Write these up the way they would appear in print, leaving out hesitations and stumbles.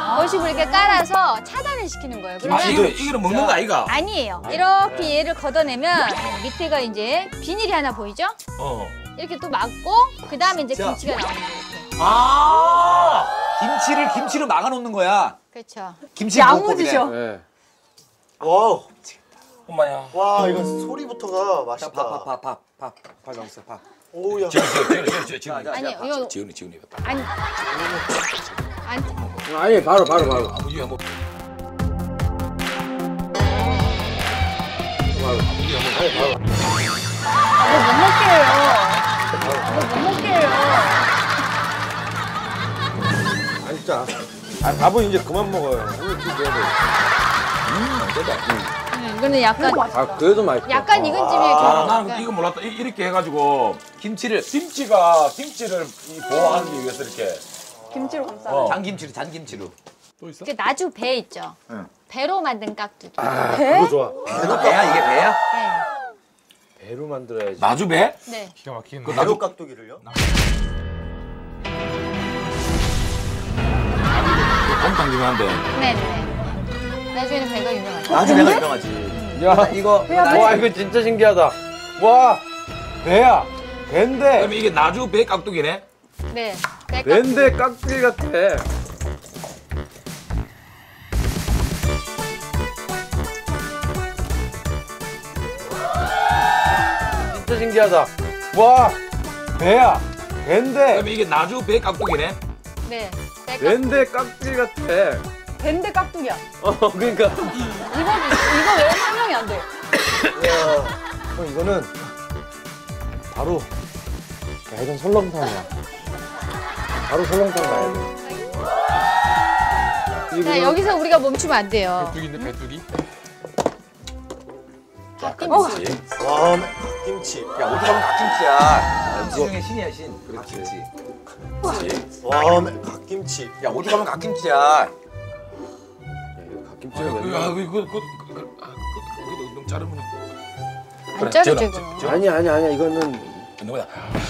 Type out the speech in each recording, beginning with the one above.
거식을 이렇게 깔아서 차단을 시키는 거예요. 이거는 먹는 거 아이가? 아니에요. 이렇게 얘를 걷어내면 밑에가 이제 비닐이 하나 보이죠? 이렇게 또 막고 그 다음에 이제 김치가 나오는 거예요. 이렇게. 김치로 막아놓는 거야. 그렇죠. 김치 야무지셔. 네. 와우. 엄마야. 와, 이거 소리부터가 맛있다. 밥 영수 밥. 오우야. 지훈이. 아니요, 이거 지훈이. 아니. 아니 바로. 아버지 한번. 못 먹게요. 못 먹게요. 아 진짜. 밥은 이제 그만 먹어요. 이거는 약간 그래도 맛있다. 약간 익은 찜이에요. 나는 이거 몰랐다. 이렇게 해가지고 김치를 보호하기 위해서 이렇게. 김치로 감싸. 잔김치로. 또 있어? 그 나주 배 있죠. 배로 만든 깍두기. 그거 좋아. 배야 이게 배야? 네. 배로 만들어야지. 나주 배? 네. 기가 막히는. 그 나도 깍두기를요? 곰탕 유명한데. 네네. 나주에는 배가 유명하죠. 나주 배가 유명하지. 야, 이거 와 이거 진짜 신기하다. 와, 배야. 배인데. 그럼 이게 나주 배 깍두기네? 네. 배 배인데 깍두기 같아. 진짜 신기하다. 와, 배야. 배인데. 그럼 이게 나주 배 깍두기네? 네. 배인데 깍두기 같아. 밴드 깍두기야. 그러니까. 이거 왜 설명이 안 돼? 이거는 바로 야, 이건 설렁탕이야. 바로 설렁탕 가야 돼. 자, 여기서 우리가 멈추면 안 돼요. 배뚜기인데 배뚜기? 갓김치. 와, 김치. 야 어디 가면 갓김치야. 김치 중에 신이야 신. 갓김치. 와, 갓김치. 야 어디 가면 갓김치야. 갓김치가 이거 맨날. 너무 자르면. 안 자르죠, 이거. 아니야 이거는 누구야?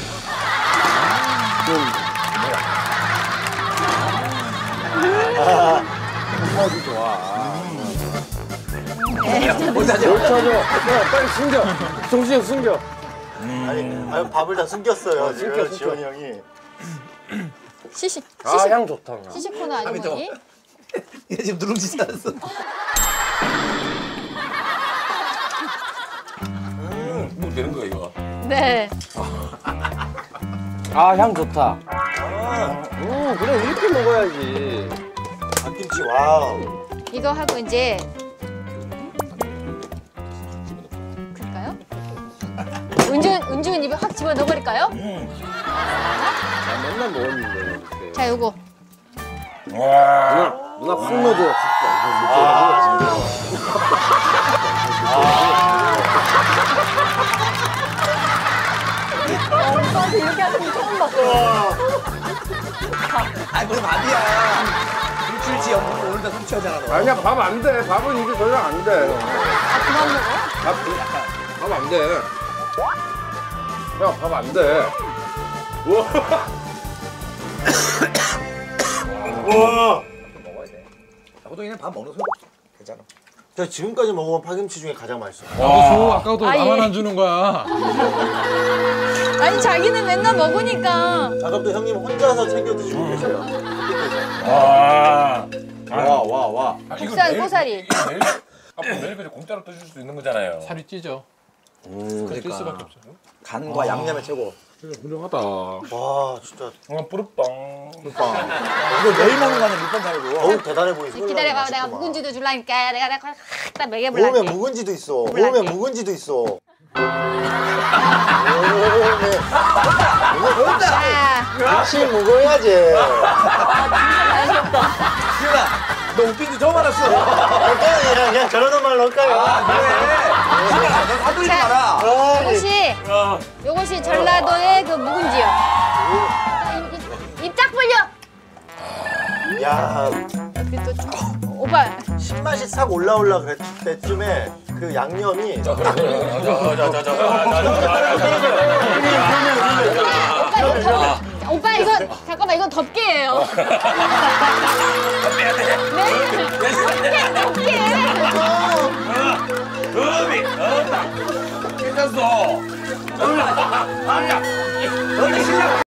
맛이 좋아. 못 찾아. 뭘 찾아? 야, 빨리 숨겨. 정신이 숨겨. 아니, 밥을 다 숨겼어요. 지금 숨겨. 지원이 형이. 시식 향 좋다. 시식 코너 아주머니. 얘 지금 누룽지 않았어. 뭐 되는 거야 이거? 네. 향 좋다. 그래 이렇게 먹어야지. 갓김치, 와우. 이거 하고 이제 그럴까요? 은준 입에 확 집어 넣어버릴까요? 나 맨날 먹었는데. 이렇게. 자, 요거. 누나 확 넣어줘. 오빠한테 이렇게 하는 거 처음 봤어. 아니 그건 밥이야. 술취지 오늘도 술 취하잖아 너. 아니야 밥 안 돼. 밥은 이게 더 이상 안 돼. 아, 그만 먹어? 밥 안 돼. 야, 밥 안 돼. 와. 먹어야 돼. 호동이는 밥 먹는 소용 없어. 괜찮아. 제가 지금까지 먹어본 파김치 중에 가장 맛있어요. 와, 아까도 아, 나만 예. 안 주는 거야. 아니, 자기는 맨날 먹으니까. 작업도 형님 혼자서 챙겨 드시고 계세요. 와. 와. 국산 꼬사리. 매일 그냥 공짜로 떠줄 수 있는 거잖아요. 살이 찌죠. 찔 수밖에 없어. 간과 양념의 최고. 훌륭하다. 와, 진짜. 뿌르빵. 이거 매일 먹는 거 아니야 밑반 살고. 어우, 대단해 보이시고. 기다려봐, 내가 묵은지도 줄라니까. 내가 확 먹여볼라. 모음에 묵은지도 있어. 몰랐네. 모음에 묵은지도 있어. 자, 같이 먹어야지. 지훈아, 너 웃긴 지 처음 알았어. 그냥 저러는 말로 할까요? 그래. 지훈아, 너 사돌리지 마라. 요것이 전라도의 그 묵은지요. 입 딱 벌려. 야, 오빠. 신맛이 싹 올라올라 그랬을 때쯤에 그 양념이 오빠 이거 잠깐만 이건 덮개예요. 괜찮소.